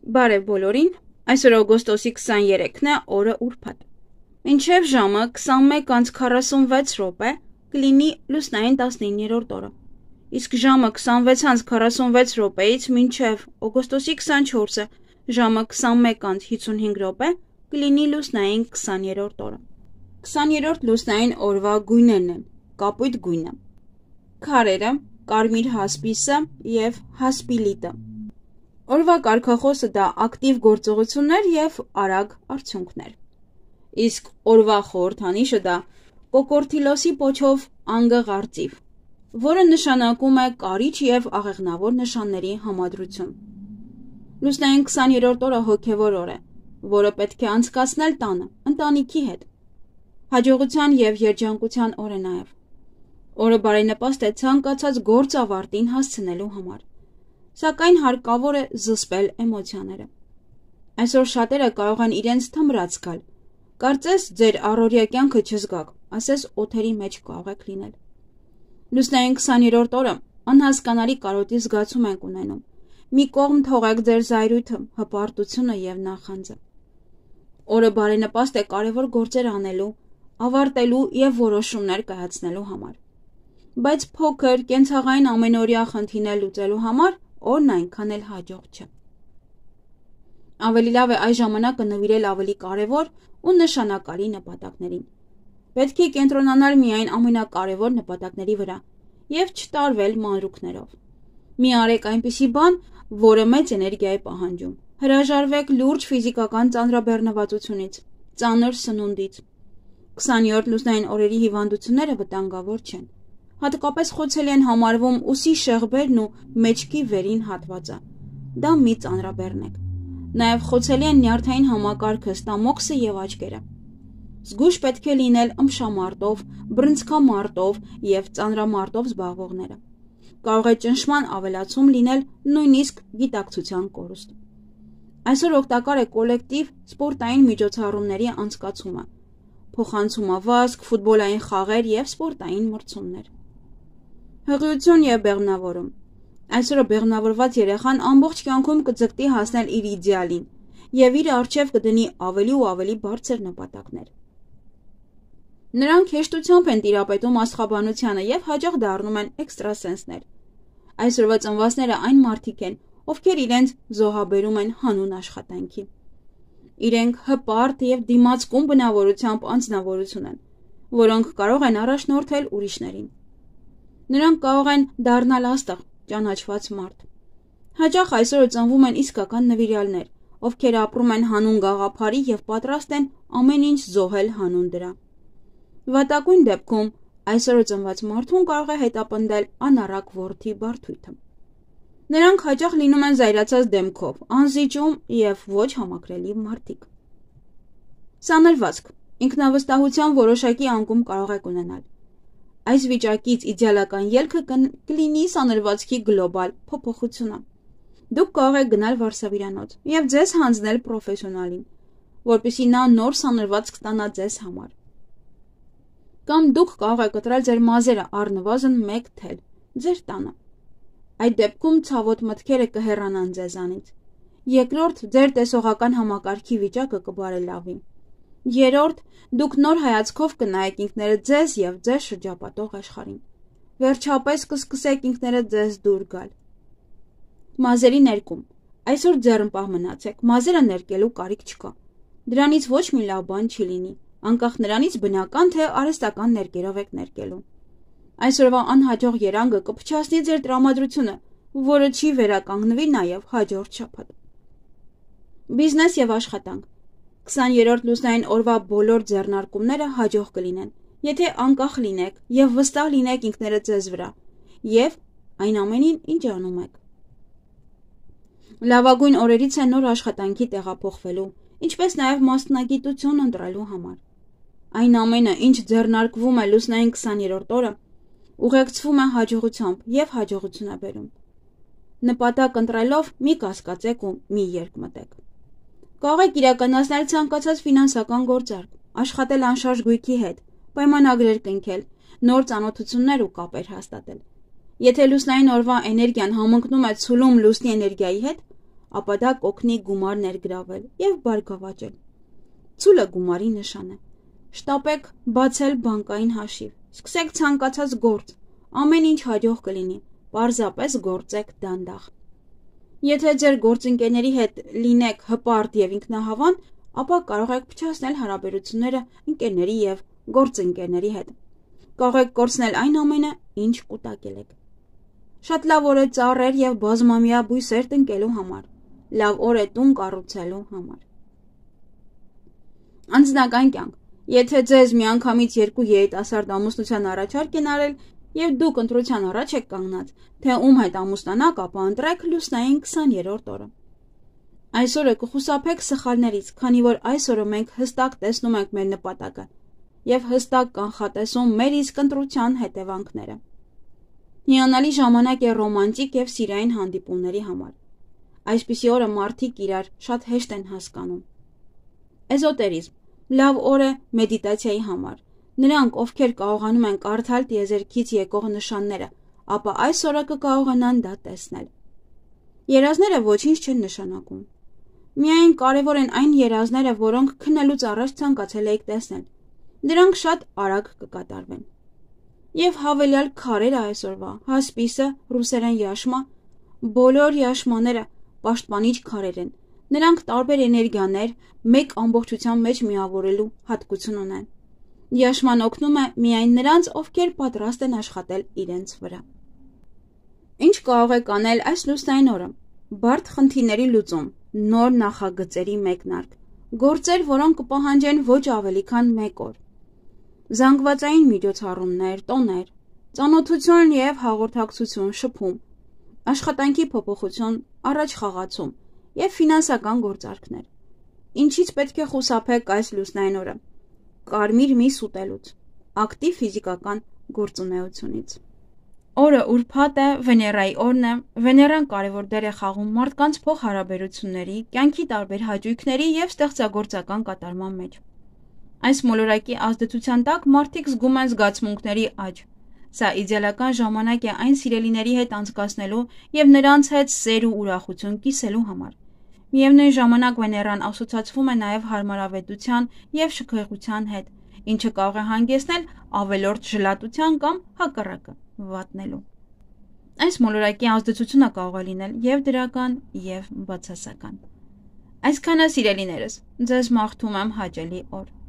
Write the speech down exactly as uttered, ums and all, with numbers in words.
Բարև բոլորին, այսօր օգոստոսի քսաներեքն է, օրը ուրբաթ։ Մինչև ժամը քսանմեկ անց քառասունվեց րոպե կլինի լուսնային տասնիններորդ օրը, իսկ ժամը քսանվեց անց քառասունվեց րոպեից մինչև օգոստոսի քսանչորսը ժամը քսանմեկ անց հիսունհինգ րոպե կլինի լուսնային քսաներորդ օրը։ քսաներորդ լուսնային օրվա գույներն են կապույտ գույնը, քարերը, կարմիր հասպիսը և հասպիլիտը։ Օրվա կարգախոսը դա ակտիվ գործողություններ և արագ արդյունքներ։ Իսկ օրվա խորհրդանիշը դա կոկորտիլոսի պոչով անգղ արծիվ, որը նշանակում է կարիճ և աղեղնավոր նշանների համադրություն։ Լուսնային քսաներորդ օրը հոգևոր օր է, որը պետք է անցկացնել տանը, ընտանիքի հետ։ Հաջողության և երջանկության օր է նաև։ Օրը բարենպաստ է ցանկացած գործ ավարտին հասցնելու համար, սակայն հարկավոր է զսպել էմոցիաները։ Այսօր շատերը կարող են իրենց թմրած զգալ, կարծես ձեր առօրյա կյանքը չզգաք, ասես օդերի մեջ կարող եք լինել։ Լուսնային քսաներորդ օրը անհասկանալի կարոտի զգացում ենք ունենում։ Մի կողմ թողեք ձեր զայրույթը, հպարտությունը և նախանձը։ Օրը բարենպաստ է կարևոր գործեր անելու, ավարտելու և որոշումներ կայացնելու համար։ Բայց փոքր, կենցաղային ամենօրյա խնդիրներ լուծելու համար օրն այնքան էլ հաջող չէ։ Ավելի լավ է այս ժամանակը նվիրել ավելի կարևոր ու նշանակալի նպատակներին։ Պետք է կենտրոնանալ միայն ամենակարևոր նպատակների վրա և չտարվել մանրուքներով։ Մի արեք այնպիսի բան, որը մեծ էներգիա է պահանջում։ Հրաժարվեք լուրջ ֆիզիկական ծանրաբեռնվածությունից, ծանր սնունդից։ քսաներորդ լուսնային օրերի հիվանդությունները վտանգավոր չեն։ Հատկապես խոցելի են համարվում ուսի շեղբերն ու մեջքի վերին հատվածը։ Դա մի ծանրաբեռնեք։ Նաև խոցելի են նյարդային համակարգը, ստամոքսը և աչքերը։ Զգույշ պետք է լինել ըմբշամարտով, բռնցքամարտով և ծանրամարտով զբաղվողները։ Կարող է ճնշման ավելացում լինել նույնիսկ գիտակցության կորուստ։ Այսօր օգտակար է կոլեկտիվ սպորտային միջոցառումների անցկացումը, փոխանցումավազք, ֆուտբոլային խաղեր և սպորտային մրցումներ։ Հղիություն և բեղմնավորում։ Այսօրը բեղմնավորված երեխան ամբողջ կյանքում կձգտի հասնել իր իդեալին և իր առջև կդնի ավելի ու ավելի բարձր նպատակներ։ Նրանք հեշտությամբ են տիրապետում աստղաբանությանը և հաճախ դառնում են էքստրասենսներ։ Այսօրվա ծնվածները այն մարդիկ են, ովքեր իրենց զոհաբերում են հանուն աշխատանքի։ Իրենք հպարտ և դիմացկուն բնավորությամբ անձնավորություն են, որոնք կարող են առաջնորդել ուրիշներին։ Նրանք կարող են դառնալ աստղ, ճանաչված մարդ։ Հաճախ այսօր ծնվում են իսկական նվիրյալներ, ովքեր ապրում են հանուն գաղափարի և պատրաստ են ամեն ինչ զոհել հանուն դրա։ Վատագույն դեպքում այսօր ծնված մարդուն կարող է հետապնդել անառակ որդի բարդույթը։ Նրանք հաճախ լինում են զայրացած դեմքով, անզիջում և ոչ համակրելի մարդիկ։ Սանրվածք, ինքնավստահության որոշակի անկում կարող եք ունենալ։ Այս վիճակից իդեալական ելքը կլինի սանրվածքի գլոբալ փոփոխությունը։ Դուք կարող եք գնալ վարսավիրանոց և ձեզ հանձնել պրոֆեսիոնալին, որպեսզի նա նոր սանրվածք ստանա ձեզ համար։ Կամ դուք կարող եք կտրել ձեր մազերը առնվազն մեկ թել ձեր տանը։ Այդ դեպքում ցավոտ մտքերը կհեռանան ձեզանից։ Երկրորդ, ձեր տեսողական համակարգի վիճակը կբարելավի։ Երրորդ, դուք նոր հայացքով կնայեք ինքներդ ձեզ և ձեզ շրջապատող աշխարհին։ Վերջապես կսկսեք ինքներդ ձեզ դուր գալ։ Մազերի ներկում։ Այսօր ձեռնպահ մնացեք, մազերը ներկելու կարիք չկա։ Դրանից ոչ մի լավ բան չի լինի, անկախ նրանից բնական թե արհեստական ներկերով եք ներկելու։ Այսօրվա անհաջող երանգը կփչացնի ձեր տրամադրությունը, որը չի վերականգնվի նաև հաջորդ շաբաթ։ Բիզնես և աշխատանք։ քսաներորդ լուսնային օրվա բոլոր ձեռնարկումները հաջող կլինեն, եթե անկախ լինեք և վստահ լինեք ինքներդ ձեզ վրա և այն ամենին, ինչ անում եք։ Լավագույն օրերից է նոր աշխատանքի տեղափոխվելու, ինչպես նաև մասնագիտություն ընտրելու համար։ Այն ամենը, ինչ ձեռնարկվում է լուսնային քսաներորդ օրը, ուղեկցվում է հաջողությամբ և հաջողություն է բերում։ Նպատակ ընտրելով մի կասկածեք ու մի երկմտեք։ Կարող եք իրականացնել ցանկացած ֆինանսական գործարք, աշխատել անշարժ գույքի հետ, պայմանագրեր կնքել, նոր ծանոթություններ ու կապեր հաստատել։ Եթե լուսնային օրվա էներգիան համընկնում է ցուլում լուսնի էներգիայի հետ, ապա դա կօգնի գումար ներգրավել եւ բարգավաճել։ Ցուլը գումարի նշան է։ Շտապեք բացել բանկային հաշիվ, սկսեք ցանկացած գործ, ամեն ինչ հաջող կլինի, պարզապես գործեք դանդաղ։ Եթե ձեր գործընկերների հետ լինեք հպարտ եւ ինքնահավան, ապա կարող եք փչացնել հարաբերությունները ընկերների եւ գործընկերների հետ։ Կարող եք կորցնել այն ամենը, ինչ կուտակել եք։ Շատ լավ օր է ծառեր եւ բազմամյա բույսեր տնկելու համար։ Լավ օր է տուն կառուցելու համար։ Անձնական կյանք։ Եթե ձեզ միանգամից երկու երիտասարդ ամուսնության առաջարկ են արել եւ դուք ընտրության առաջ եք կանգնած, թե ում հետ ամուսնանաք, ապա ընտրեք լուսնային քսաներորդ օրը։ Այսօրը կխուսափեք սխալներից, քանի որ այսօրը մենք հստակ տեսնում ենք մեր նպատակը եւ հստակ կանխատեսում մեր իսկ ընտրության հետևանքները։ Հիանալի ժամանակ է ռոմանտիկ եւ սիրային հանդիպումների համար։ Այսպիսի օրը մարդիկ իրար շատ հեշտ են հասկանում։ Էզոտերիզմ լավ օր է մեդիտացիայի համար։ Նրանք, ովքեր կարողանում են կարդալ տիեզերքից եկող նշանները, ապա այս օրը կկարողանան դա տեսնել։ Երազները ոչինչ չեն նշանակում։ Միայն կարևոր են այն երազները, որոնք քննելուց առաջ ցանկացել եք տեսնել։ Դրանք շատ արագ կկատարվեն։ Եվ հավելյալ քարերը այսօրվա, հասպիսը, ռուսերեն յաշմա, բոլոր յաշմաները պաշտպանիչ քարեր են։ Նրանք տարբեր էներգիաներ մեկ ամբողջության մեջ միավորելու հատկություն ունեն։ Յաշման օգնում է միայն նրանց, ովքեր պատրաստ են աշխատել իրենց վրա։ Ինչ կարող եք անել այս լուսնային օրը։ Բարդ խնդիրների լուծում, նոր նախագծերի մեկնարկ, գործեր, որոնք կպահանջեն ոչ ավելի քան մեկ օր։ Զանգվածային միջոցառումներ, տոներ, ծանոթություն եւ հաղորդակցություն, շփում, աշխատանքի փոփոխություն, առաջ խաղացում եւ ֆինանսական գործարքներ։ Ինչից պետք է խուսափեք այս լուսնային օրը։ Կարմիր միս ուտելուց, ակտիվ ֆիզիկական գործունեությունից։ Օրը ուրբաթ է, Վեներայի օրն է, Վեներան կարևոր դեր է խաղում մարդկանց փոխհարաբերությունների, կյանքի տարբեր հաճույքների եւ ստեղծագործական կատարման մեջ։ Այս մոլորակի ազդեցության տակ մարդիկ զգում են զգացմունքների աճ։ Սա իդեալական ժամանակ է այն սիրելիների հետ անցկացնելու եւ նրանց հետ սեր ու ուրախություն կիսելու համար։ Միևնույն ժամանակ Վեներան ասոցացվում է նաև հարմարավետության եւ շքեղության հետ, ինչը կարող է հանգեցնել ավելորդ ժլատության կամ հակառակը վատնելու։ Այս մոլորակի ազդեցությունը կարող է լինել եւ դրական, եւ բացասական։ Այսքանը սիրելիներս, ձեզ մաղթում եմ հաճելի օր։